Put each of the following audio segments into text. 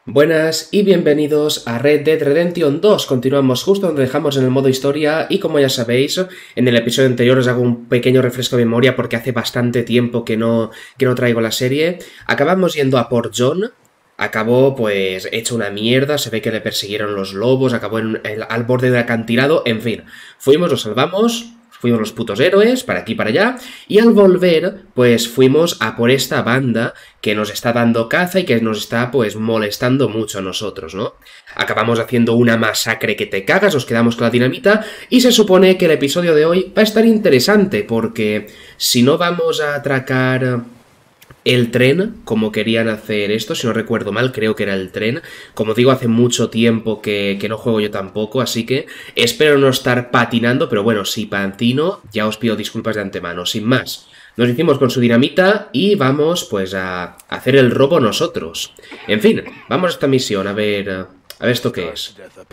Buenas y bienvenidos a Red Dead Redemption 2. Continuamos justo donde dejamos en el modo historia y como ya sabéis, en el episodio anterior os hago un pequeño refresco de memoria porque hace bastante tiempo que no traigo la serie. Acabamos yendo a Port John, acabó pues hecho una mierda, se ve que le persiguieron los lobos, acabó al borde del acantilado, en fin. Fuimos, lo salvamos. Fuimos los putos héroes, para aquí y para allá, y al volver, pues fuimos a por esta banda que nos está dando caza y que nos está, pues, molestando mucho a nosotros, ¿no? Acabamos haciendo una masacre que te cagas, nos quedamos con la dinamita, y se supone que el episodio de hoy va a estar interesante, porque si no vamos a atracar el tren, como querían hacer esto, si no recuerdo mal, creo que era el tren. Como digo, hace mucho tiempo que no juego yo tampoco, así que espero no estar patinando, pero bueno, si patino, ya os pido disculpas de antemano. Sin más, nos hicimos con su dinamita y vamos pues a hacer el robo nosotros. En fin, vamos a esta misión, a ver esto qué es.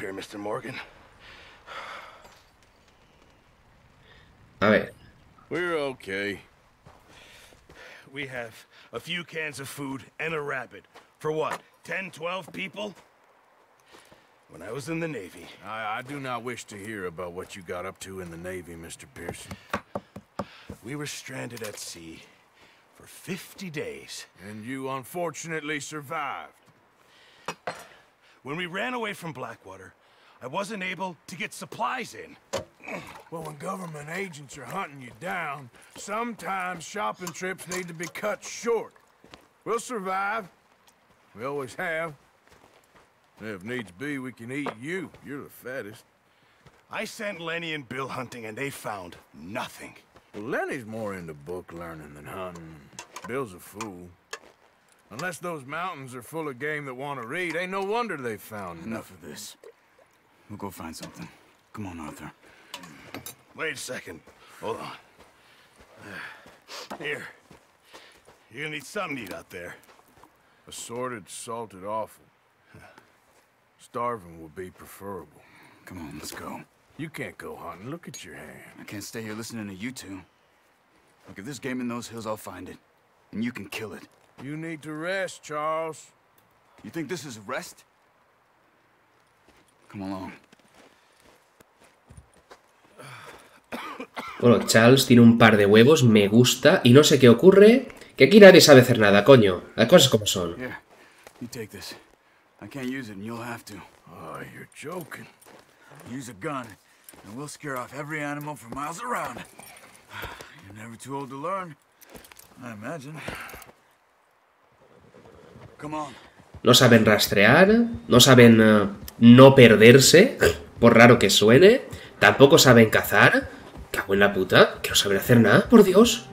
A ver. We're okay. We have a few cans of food and a rabbit. For what, 10, 12 people? When I was in the Navy... I do not wish to hear about what you got up to in the Navy, Mr. Pearson. We were stranded at sea for 50 days. And you unfortunately survived. When we ran away from Blackwater, I wasn't able to get supplies in. Well, when government agents are hunting you down, sometimes shopping trips need to be cut short. We'll survive. We always have. If needs be, we can eat you. You're the fattest. I sent Lenny and Bill hunting, and they found nothing. Well, Lenny's more into book learning than hunting. Bill's a fool. Unless those mountains are full of game that want to read, ain't no wonder they found Enough of this. We'll go find something. Come on, Arthur. Wait a second. Hold on. Here. You're gonna need something to eat out there. Assorted, salted offal. Starving would be preferable. Come on, let's go. You can't go hunting. Look at your hand. I can't stay here listening to you two. Look, if there's game in those hills, I'll find it. And you can kill it. You need to rest, Charles. You think this is rest? Come along. Bueno, Charles tiene un par de huevos, me gusta, y no sé qué ocurre, que aquí nadie sabe hacer nada, coño. Las cosas como son. Here, you take this. I can't use it, and you'll have to. Oh, you're joking. Use a gun, and we'll scare off every animal for miles around. You're never too old to learn, I imagine. Come on. No saben rastrear, no saben no perderse, por raro que suene, tampoco saben cazar. Cago en la puta, que no saben hacer nada, por Dios.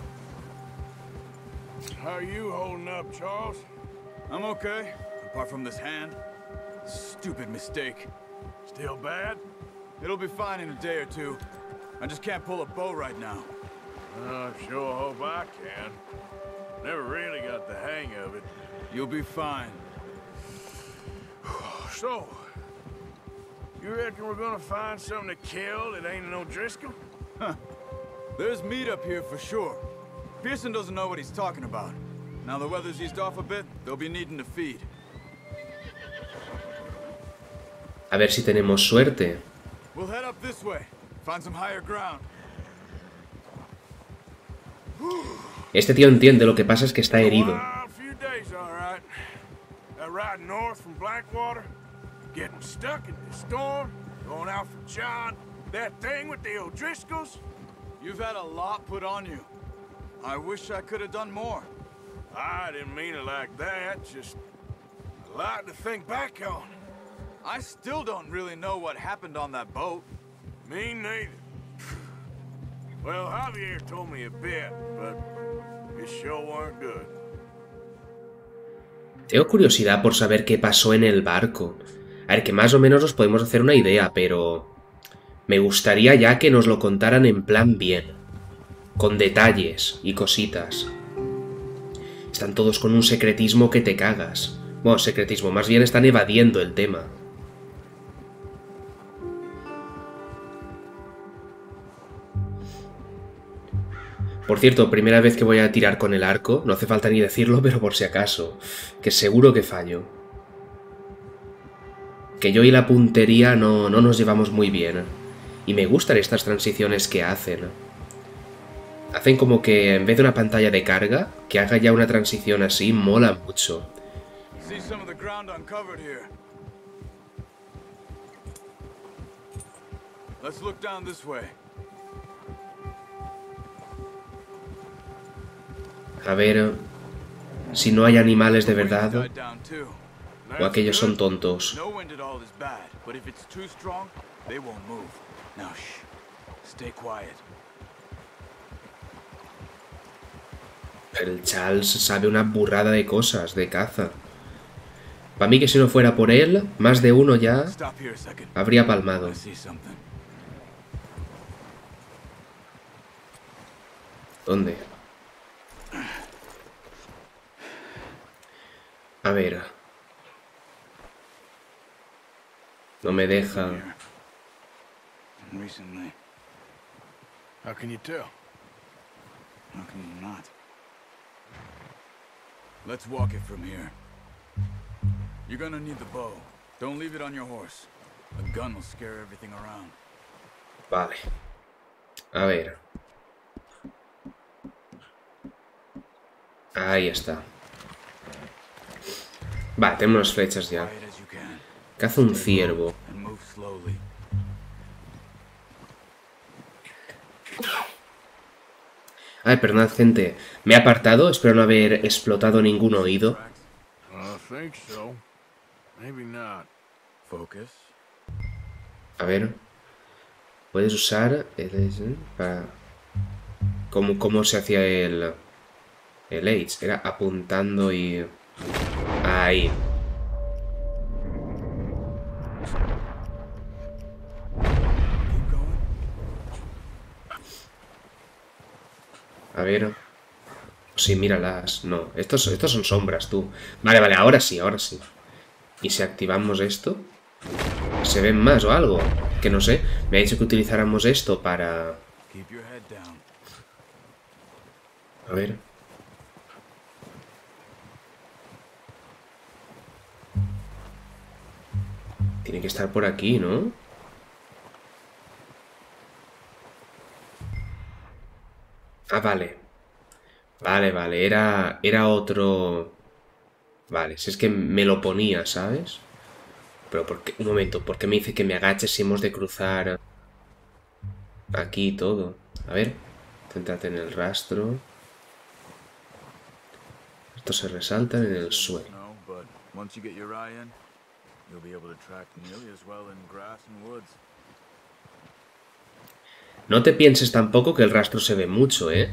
How are you holding up, Charles? I'm okay, apart from this hand. Stupid mistake. Still bad? It'll be fine in a day or two. I just can't pull a bow right now. I sure hope I can. Never really got the hang of it. You'll be fine. So, you reckon we're gonna find something to kill that ain't no Driscoll? Huh. There's meat up here for sure. Pearson doesn't know what he's talking about. Now the weather's eased off a bit, they'll be needing to feed. A ver si tenemos suerte. We'll head up this way. Find some higher ground. Este tío entiende, lo que pasa es que está herido. A few days, all right. That ride north from Blackwater, getting stuck in the storm, going out for John, that thing with the O'Driscolls. You've had a lot put on you. I wish I could have done more. I didn't mean it like that, just a lot to think back on. I still don't really know what happened on that boat. Me neither. Well, Javier told me a bit, but it sure weren't good. Tengo curiosidad por saber qué pasó en el barco. A ver, que más o menos nos podemos hacer una idea, pero me gustaría ya que nos lo contaran en plan bien, con detalles y cositas. Están todos con un secretismo que te cagas. Bueno, secretismo, más bien están evadiendo el tema. Por cierto, primera vez que voy a tirar con el arco, no hace falta ni decirlo, pero por si acaso, que seguro que fallo. que yo y la puntería no nos llevamos muy bien. Y me gustan estas transiciones que hacen. Hacen como que en vez de una pantalla de carga, que haga ya una transición así, mola mucho. See some of the ground uncovered here. Let's look down this way. A ver si no hay animales de verdad Died down too. o aquellos son tontos. No wind at all is bad, but if it's too strong, they won't move. Now shh. Stay quiet. El Charles sabe una burrada de cosas de caza. Para mí que si no fuera por él, más de uno ya Stop here a second. habría palmado. I see something. ¿Dónde? A ver. No me deja. Here. Recently. How can you tell? How can you not? Let's walk it from here. You're gonna need the bow. Don't leave it on your horse. A gun will scare everything around. Vale. A ver. Ahí está. Va, tenemos las flechas ya. Quiet as you can. Caza un ciervo. And move slowly. Ay, perdonad, gente. Me he apartado. Espero no haber explotado ningún oído. I think so. Maybe not. Focus. A ver. Puedes usar para... ¿Cómo se hacía el H? Era apuntando y... Ahí. Keep going. A ver. Sí, míralas. No, estos son sombras, tú. Vale, vale, ahora sí, ahora sí. ¿Y si activamos esto? ¿Se ven más o algo? Que no sé. Me ha dicho que utilizáramos esto para... Keep your head down. A ver. Tiene que estar por aquí, ¿no? Ah, vale. Vale, vale. Era otro... Vale, si es que me lo ponía, ¿sabes? Pero ¿por qué? Un momento, ¿por qué me dice que me agache si hemos de cruzar aquí y todo? A ver, céntrate en el rastro. Estos se resaltan en el suelo. No, but once you get your eye in, you'll be able to track nearly as well in grass and woods. No te pienses tampoco que el rastro se ve mucho, ¿eh?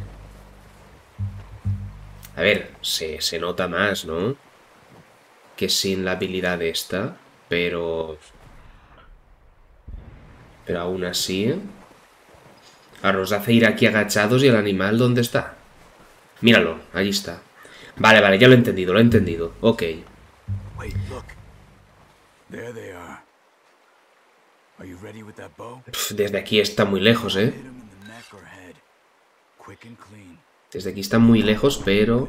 A ver, se nota más, ¿no? Que sin la habilidad esta, pero aún así... Ahora nos hace ir aquí agachados y el animal, ¿dónde está? Míralo, allí está. Vale, vale, ya lo he entendido, ok. Wait, look. There they are. Are you ready with that bow? Desde aquí está muy lejos, ¿eh? Hit 'em in the neck or head. Quick and clean. Desde aquí está muy lejos, pero...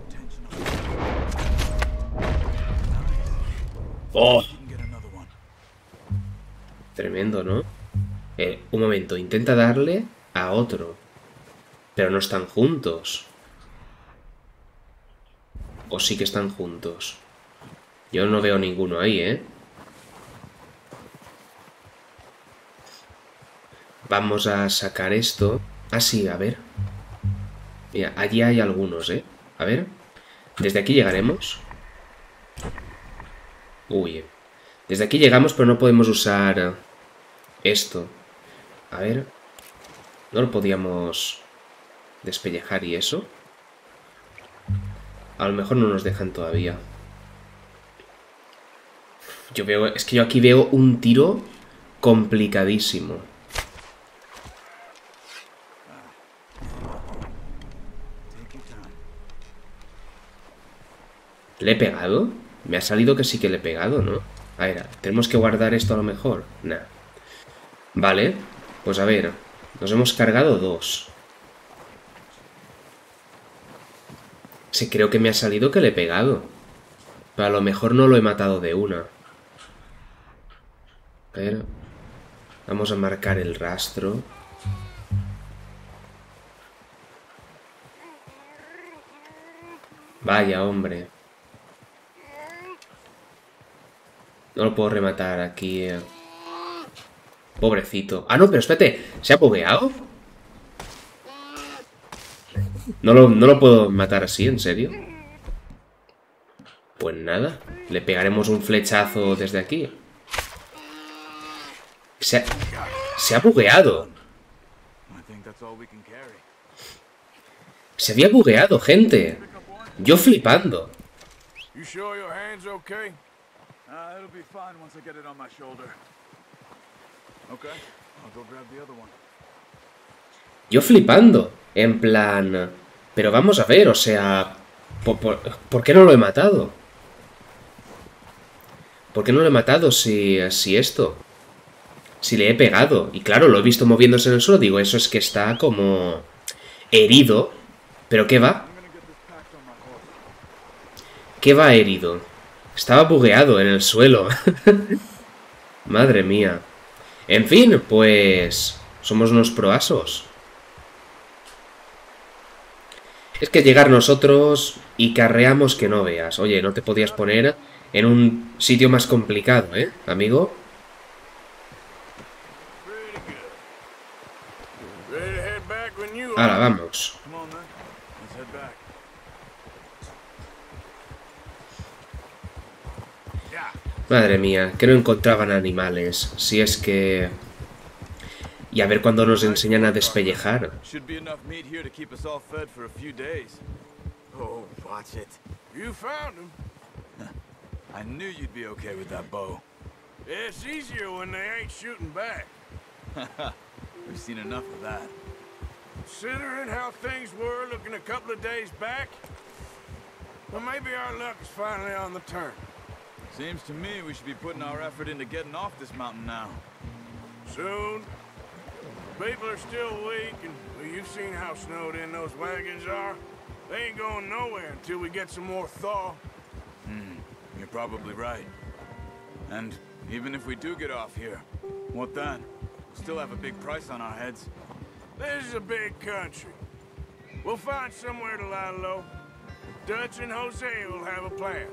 ¡Oh! You can get another one. Tremendo, ¿no? Un momento, intenta darle a otro. Pero no están juntos. ¿O sí que están juntos? Yo no veo ninguno ahí, ¿eh? Vamos a sacar esto. Ah, sí, a ver. Mira, allí hay algunos, ¿eh? A ver. Desde aquí llegaremos. Uy. Desde aquí llegamos, pero no podemos usar esto. A ver. ¿No lo podíamos despellejar y eso? A lo mejor no nos dejan todavía. Yo veo... Es que yo aquí veo un tiro complicadísimo. ¿Le he pegado? Me ha salido que sí que le he pegado, ¿no? A ver, ¿tenemos que guardar esto a lo mejor? Nah. Vale, pues a ver. Nos hemos cargado 2. Sí, creo que me ha salido que le he pegado. Pero a lo mejor no lo he matado de una. A ver. Vamos a marcar el rastro. Vaya, hombre. No lo puedo rematar aquí. Pobrecito. Ah, no, pero espérate. ¿Se ha bugueado? No lo puedo matar así, ¿en serio? Pues nada. Le pegaremos un flechazo desde aquí. Se ha bugueado. Se había bugueado, gente. Yo flipando. You sure your hand's okay? It'll be fine once I get it on my shoulder. Okay, I'll go grab the other one. Yo flipando. En plan... Pero vamos a ver, o sea... ¿Por qué no lo he matado? ¿Por qué no lo he matado si esto? Si le he pegado. Y claro, lo he visto moviéndose en el suelo. Digo, eso es que está como... herido. ¿Pero qué va? ¿Qué va herido? Estaba bugueado en el suelo. Madre mía. En fin, pues... somos unos proasos. Es que llegar nosotros y carreamos que no veas. Oye, no te podías poner en un sitio más complicado, ¿eh, amigo? Ahora, vamos. Madre mía, que no encontraban animales. Si es que... Y a ver cuándo nos enseñan a despellejar. Oh, watch it. You found him. I knew you'd be okay with that bow. It's easier when they ain't shooting back. We've seen enough of that. Considering how things were looking a couple of days back, well, maybe our luck is finally on the turn. Seems to me we should be putting our effort into getting off this mountain now. Soon. People are still weak, and well, you've seen how snowed in those wagons are. They ain't going nowhere until we get some more thaw. You're probably right. And even if we do get off here, what then? We'll still have a big price on our heads. This is a big country. We'll find somewhere to lie low. Dutch and Jose will have a plan.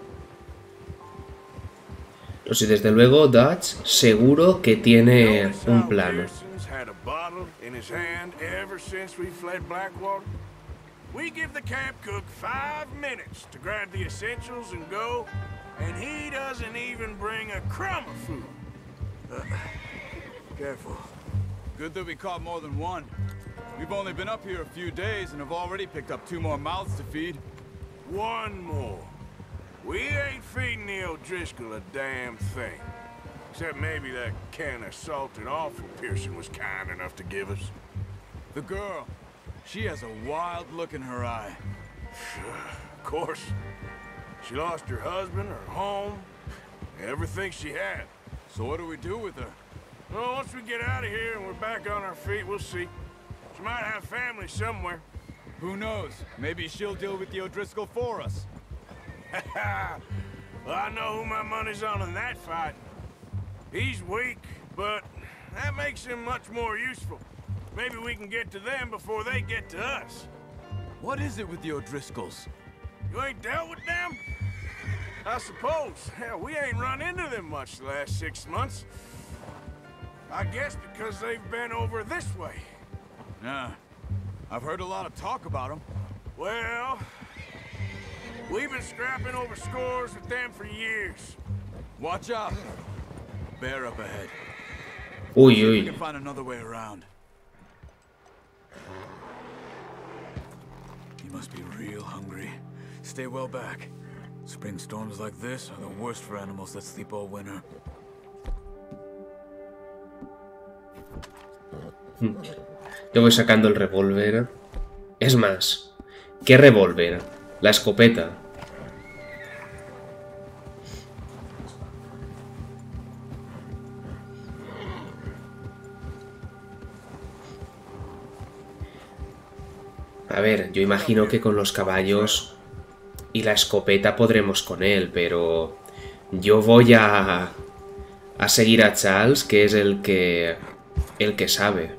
No sé, desde luego Dutch seguro que tiene un plan. Had a bottle in his hand ever since we fled Blackwater. We give the camp cook 5 minutes to grab the essentials and go, and he doesn't even bring a crumb of food. Careful. Good that we caught more than one. We've only been up here a few days and have already picked up 2 more mouths to feed. One more. We ain't feeding the O'Driscoll a damn thing. Except maybe that can of salted offal Pearson was kind enough to give us. The girl. She has a wild look in her eye. Of course. She lost her husband, her home, everything she had. So what do we do with her? Well, once we get out of here and we're back on our feet, we'll see. She might have family somewhere. Who knows? Maybe she'll deal with the O'Driscoll for us. Well, I know who my money's on in that fight. He's weak, but that makes him much more useful. Maybe we can get to them before they get to us. What is it with the O'Driscolls? You ain't dealt with them? I suppose. Hell, we ain't run into them much the last 6 months. I guess because they've been over this way. Yeah. I've heard a lot of talk about them. Well, we've been scrapping over scores with them for years. Watch out. Bear up ahead. Uy, We uy. can find another way around. You must be real hungry. Stay well back. Spring storms like this are the worst for animals that sleep all winter. Yo voy sacando el revólver. Es más, ¿qué revólver? La escopeta. A ver, yo imagino que con los caballos y la escopeta podremos con él, pero yo voy a a seguir a Charles, que es el que sabe.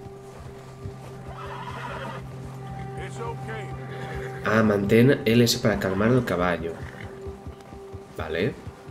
Ah, mantén LS para calmar el caballo. Vale.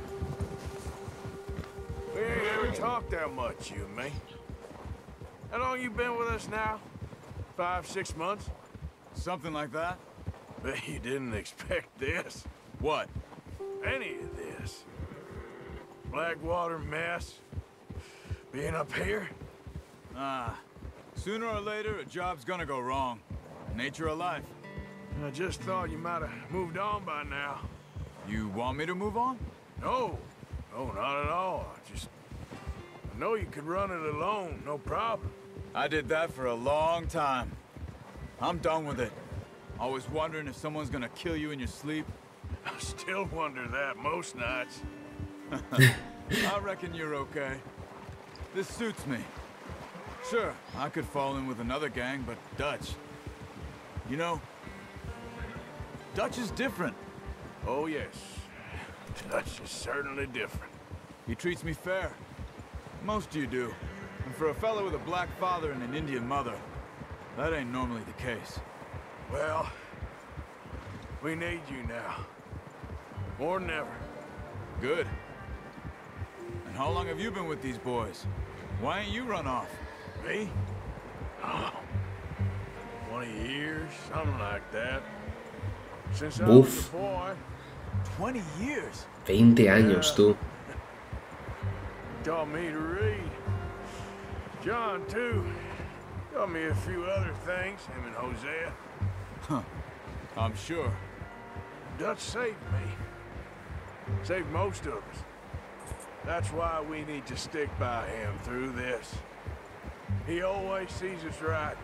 We ain't ever talked that much, you and me. How long you been with us now? 5, 6 months? Something like that? Bet you didn't expect this. What? Any of this. Blackwater mess. Being up here? Sooner or later, a job's gonna go wrong. Nature of life. I just thought you might have moved on by now. You want me to move on? No. No, not at all. I know you could run it alone, no problem. I did that for a long time. I'm done with it. Always wondering if someone's gonna kill you in your sleep. I still wonder that most nights. I reckon you're okay. This suits me. Sure, I could fall in with another gang, but Dutch... You know, Dutch is different. Oh, yes. Dutch is certainly different. He treats me fair. Most of you do. And for a fellow with a black father and an Indian mother, that ain't normally the case. Well, we need you now. More than ever. Good. And how long have you been with these boys? Why ain't you run off? Me? Oh, 20 years, something like that. Since I was Uf. a boy. 20 years? 20 años, tú. Taught me to read. John, too. Taught me a few other things, him and Hosea. Huh. I'm sure. Dutch saved me. Saved most of us. That's why we need to stick by him through this. He always sees us right.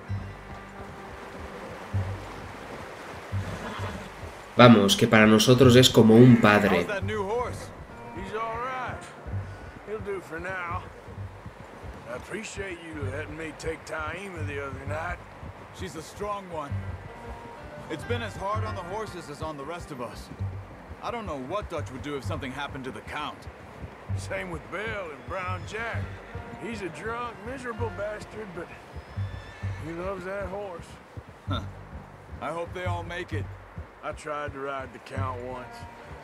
Vamos, que para nosotros es como un padre. How's that new horse? He's all right. He'll do for now. I appreciate you letting me take Taima the other night. She's a strong one. It's been as hard on the horses as on the rest of us. I don't know what Dutch would do if something happened to the Count. Same with Bill and Brown Jack. He's a drunk, miserable bastard, but he loves that horse. Huh. I hope they all make it. I tried to ride the Count once.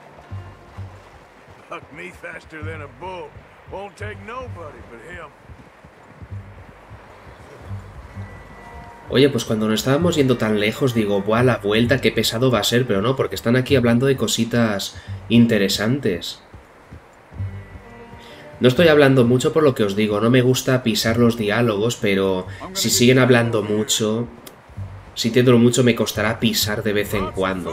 Bucked me faster than a bull. Won't take nobody but him. Oye, pues cuando nos estábamos yendo tan lejos, digo, buah, la vuelta, qué pesado va a ser, pero no, porque están aquí hablando de cositas interesantes. No estoy hablando mucho por lo que os digo, no me gusta pisar los diálogos, pero si siguen hablando mucho, sintiéndolo mucho, me costará pisar de vez en cuando.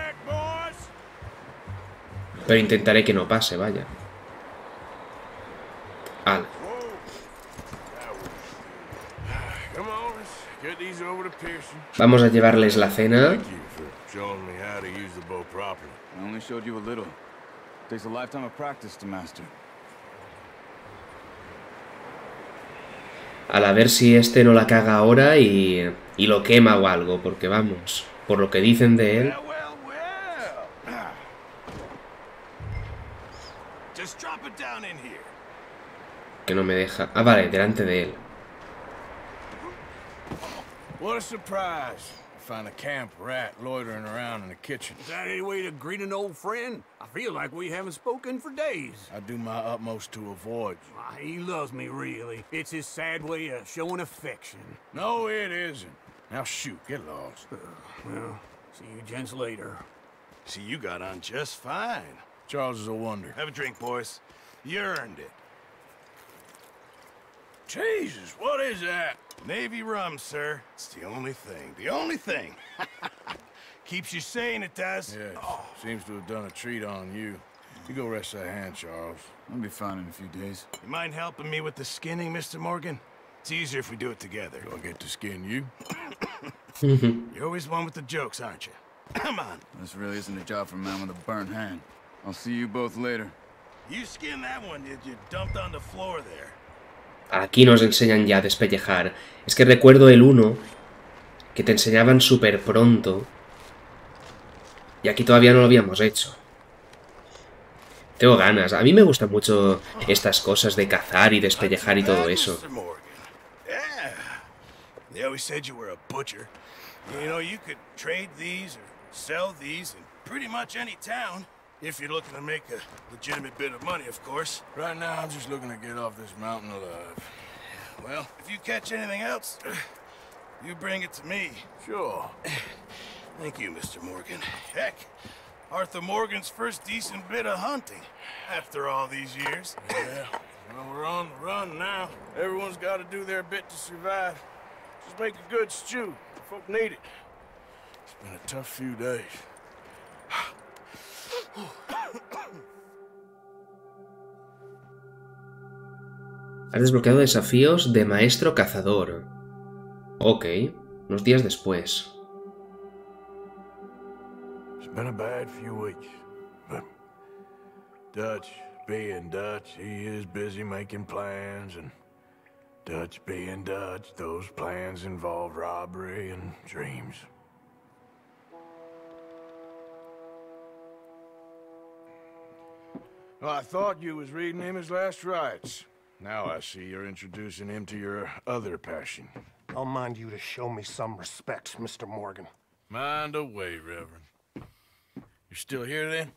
Pero intentaré que no pase, vaya. Vale. Vamos a llevarles la cena. I only showed you a little. Takes a lifetime of practice to master. A ver si este no la caga ahora y lo quema o algo, porque vamos, por lo que dicen de él... Que no me deja... Ah, vale, delante de él. What a surprise. Find a camp rat loitering around in the kitchen. Is that any way to greet an old friend? I feel like we haven't spoken for days. I do my utmost to avoid you. He loves me, really. It's his sad way of showing affection. No, it isn't. Now shoot, get lost. Well, see you gents later. See, you got on just fine. Charles is a wonder. Have a drink, boys. You earned it. Jesus, what is that? Navy rum, sir. It's the only thing. The only thing. Keeps you sane, it does. Yes, seems to have done a treat on you. You go rest that hand, Charles. I'll be fine in a few days. You mind helping me with the skinning, Mr. Morgan? It's easier if we do it together. Do I get to skin you? You're always one with the jokes, aren't you? Come on. This really isn't a job for a man with a burnt hand. I'll see you both later. You skinned that one, did you? Dumped on the floor there. Aquí nos enseñan ya a despellejar. Es que recuerdo el 1, que te enseñaban súper pronto. Y aquí todavía no lo habíamos hecho. Tengo ganas. A mí me gustan mucho estas cosas de cazar y despellejar y todo eso. Mr. Morgan. Yeah. They always said you were a butcher. You know, you could trade these or sell these in pretty much any town. If you're looking to make a legitimate bit of money, of course. Right now, I'm just looking to get off this mountain alive. Well, if you catch anything else, you bring it to me. Sure. Thank you, Mr. Morgan. Heck, Arthur Morgan's first decent bit of hunting after all these years. Yeah. Well, we're on the run now. Everyone's got to do their bit to survive. Just make a good stew. Folk need it. It's been a tough few days. Has desbloqueado desafíos de maestro cazador. Ok, unos días después. It's been a bad few weeks, but Dutch being Dutch, he is busy making plans, and Dutch being Dutch, those plans involve robbery and dreams. Well, I thought you was reading him his last rites. Now I see you're introducing him to your other passion. I'll mind you to show me some respect, Mr. Morgan. Mind away, Reverend. You're still here, then?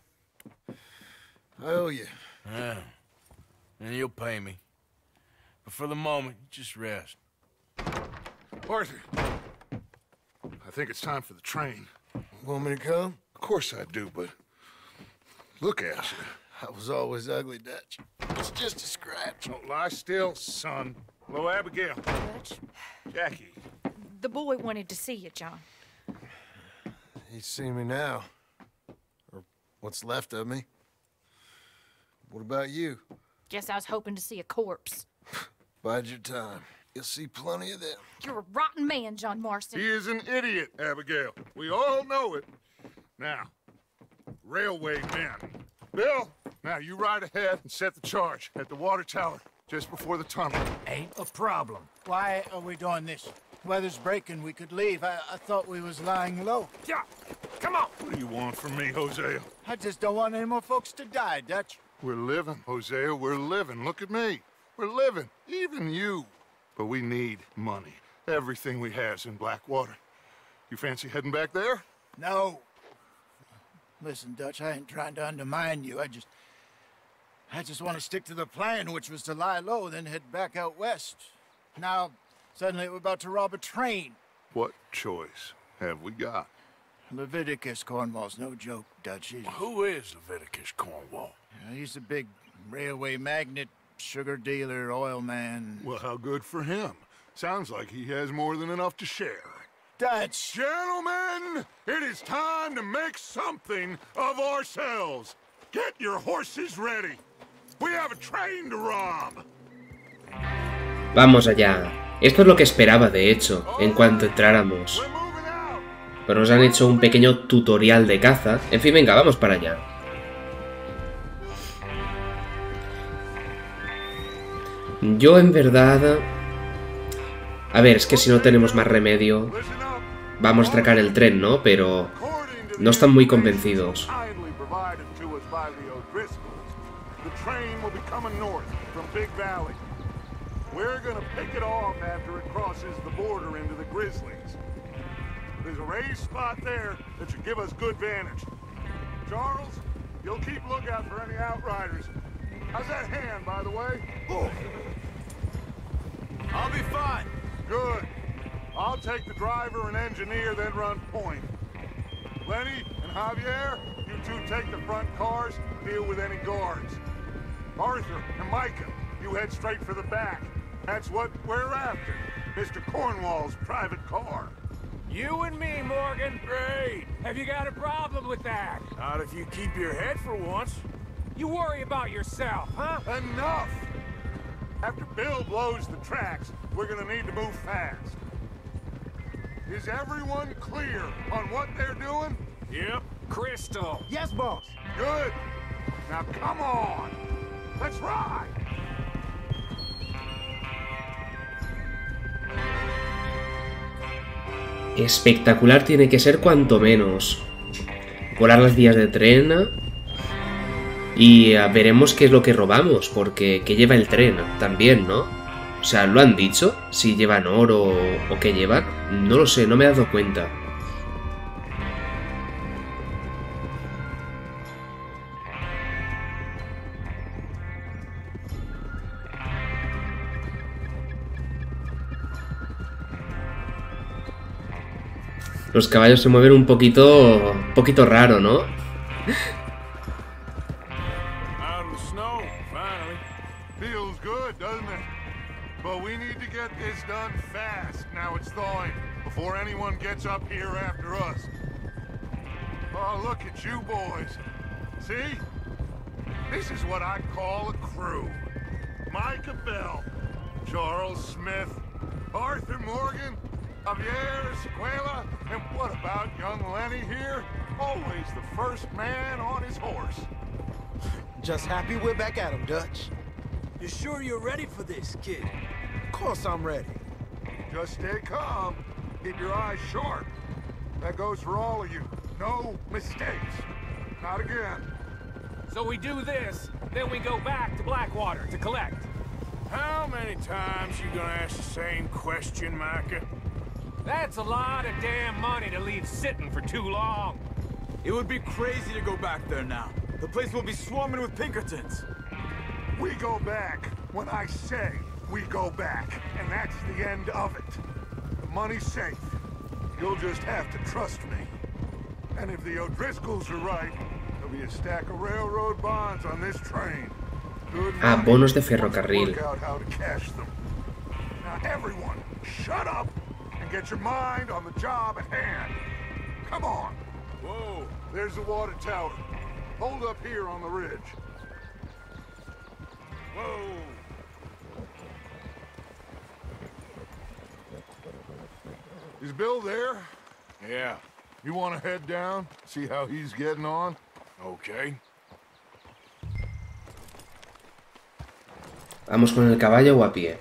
I owe you. Yeah. And you'll pay me. But for the moment, just rest. Arthur, I think it's time for the train. Want me to come? Of course I do, but look at you. I was always ugly, Dutch. It's just a scratch. Don't lie still, son. Hello, Abigail. Dutch, Jackie. the boy wanted to see you, John. He's seen me now. Or what's left of me. What about you? Guess I was hoping to see a corpse. Bide your time. You'll see plenty of them. You're a rotten man, John Marston. He is an idiot, Abigail. We all know it. Now, railway men. Bill, now you ride ahead and set the charge at the water tower just before the tunnel. Ain't a problem. Why are we doing this? Weather's breaking, we could leave. I thought we was lying low. Yeah, come on. What do you want from me, Hosea? I just don't want any more folks to die, Dutch. We're living, Hosea, we're living. Look at me. We're living, even you. But we need money. Everything we have's in Blackwater. You fancy heading back there? No. Listen, Dutch, I ain't trying to undermine you. I just want to stick to the plan, which was to lie low, then head back out west. Now, suddenly we're about to rob a train. What choice have we got? Leviticus Cornwall's no joke, Dutch. Who is Leviticus Cornwall? He's a big railway magnate, sugar dealer, oil man. Well, how good for him. Sounds like he has more than enough to share. Dutch! Gentlemen, it is time to make something of ourselves. Get your horses ready. We have a train to rob. Vamos allá. Esto es lo que esperaba, de hecho, en cuanto entráramos. We're moving out. Pero nos han hecho un pequeño tutorial de caza. En fin, venga, vamos para allá. Yo, en verdad... A ver, es que si no tenemos más remedio... Listen up. Vamos a atracar el tren, ¿no? Pero... According to no están muy convencidos. kindly provided to us by the O'Driscolls, the train will be coming north from Big Valley. We're gonna pick it off after it crosses the border into the Grizzlies. There's a raised spot there that should give us good vantage. Charles, you'll keep lookout for any outriders. How's that hand, by the way? I'll be fine. Good. I'll take the driver and engineer, then run point. Lenny and Javier, you two take the front cars, deal with any guards. Arthur and Micah, you head straight for the back. That's what we're after. Mr. Cornwall's private car. You and me, Morgan. Great. Have you got a problem with that? Not if you keep your head for once. You worry about yourself, huh? Enough! After Bill blows the tracks, we're gonna need to move fast. Is everyone clear on what they're doing? Yep. Crystal. Yes, boss. Good. Now come on. Let's ride. Espectacular tiene que ser cuanto menos. Volar las vías de tren. Y veremos qué es lo que robamos, porque que lleva el tren también, ¿no? O sea, ¿lo han dicho? Si llevan oro o qué llevan. No lo sé, no me he dado cuenta. Los caballos se mueven un poquito raro, ¿no? Out of the snow, finally. Feels good, doesn't it? But we need to get this done fast. Now it's thawing, before anyone gets up here after us. Oh, look at you boys. See? This is what I call a crew. Micah Bell, Charles Smith, Arthur Morgan, Javier Escuela, and what about young Lenny here? Always the first man on his horse. Just happy we're back at him, Dutch. You sure you're ready for this, kid? Of course I'm ready. Just stay calm. Keep your eyes sharp. That goes for all of you. No mistakes. Not again. So we do this, then we go back to Blackwater to collect. How many times you gonna ask the same question, Micah? That's a lot of damn money to leave sitting for too long. It would be crazy to go back there now. The place will be swarming with Pinkertons. We go back when I say we go back, and that's the end of it. The money's safe. You'll just have to trust me. And if the O'Driscolls are right, there'll be a stack of railroad bonds on this train. Good money. Bonos de ferrocarril. Work out how to cash them. Now everyone, shut up and get your mind on the job at hand. Come on. Whoa, there's the water tower. Hold up here on the ridge. Whoa. Is Bill there? Yeah. You want to head down, see how he's getting on? Okay. ¿Vamos con el caballo o a pie?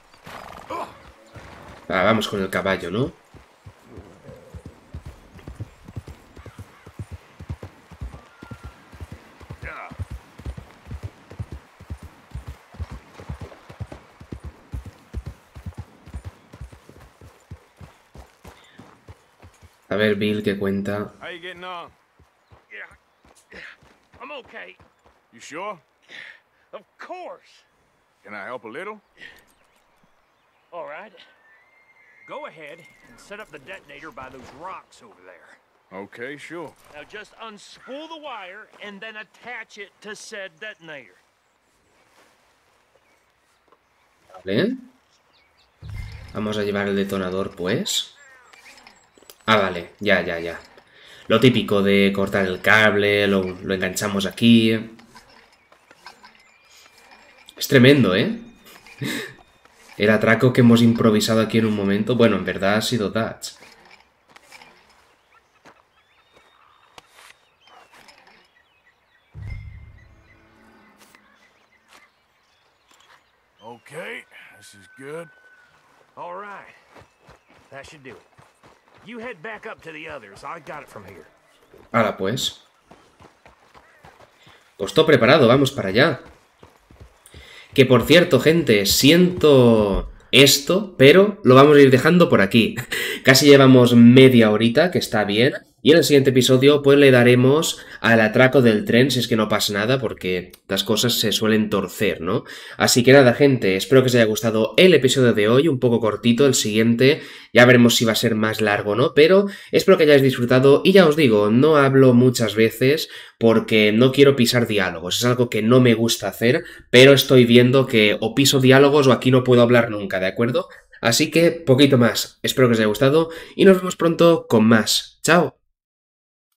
Vamos con el caballo, ¿no? A ver, Bill, ¿qué cuenta? How you getting on? Yeah, I'm okay. You sure? Of course. Can I help a little? All right. Go ahead and set up the detonator by those rocks over there. Okay, sure. Now just unspool the wire and then attach it to said detonator. Vale. Vamos a llevar el detonador, pues. Ah, vale. Ya. Lo típico de cortar el cable, lo enganchamos aquí. Es tremendo, ¿eh? El atraco que hemos improvisado aquí en un momento. Bueno, en verdad ha sido Dutch. Okay, this is good. All right. That should do it. You head back up to the others. I got it from here. Ahora pues. Pues todo preparado, vamos para allá. Que por cierto, gente, siento esto, pero lo vamos a ir dejando por aquí. Casi llevamos media horita, que está bien. Y en el siguiente episodio pues le daremos al atraco del tren, si es que no pasa nada, porque las cosas se suelen torcer, ¿no? Así que nada, gente, espero que os haya gustado el episodio de hoy, un poco cortito. El siguiente ya veremos si va a ser más largo, ¿no? Pero espero que hayáis disfrutado y ya os digo, no hablo muchas veces porque no quiero pisar diálogos, es algo que no me gusta hacer, pero estoy viendo que o piso diálogos o aquí no puedo hablar nunca, ¿de acuerdo? Así que poquito más, espero que os haya gustado y nos vemos pronto con más. ¡Chao!